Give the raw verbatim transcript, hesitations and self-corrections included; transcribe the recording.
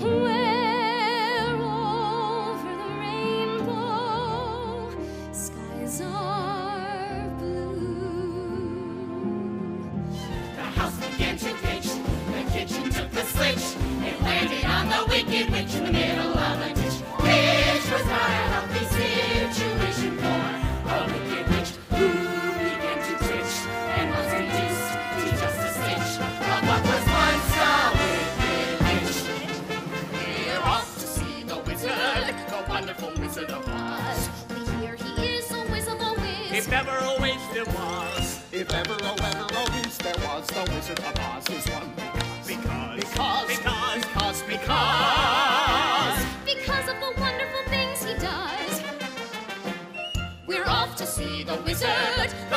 where over the rainbow skies are blue. The house began to pitch, the kitchen took the switch. It landed on the Wicked Witch in the middle of a ditch. Which was not a healthy situation for a Wicked Witch who began to twitch and was reduced to just a stitch of what was once a Wicked Witch. We're off to see the wizard, the wonderful Wizard of Oz. We hear he is a whiz of a whiz. If ever a wiz there was, If ever, oh ever, oh whiz there was, the Wizard of Oz is one. because, Because, because, because, because. Because of the wonderful things he does. We're off to see the wizard,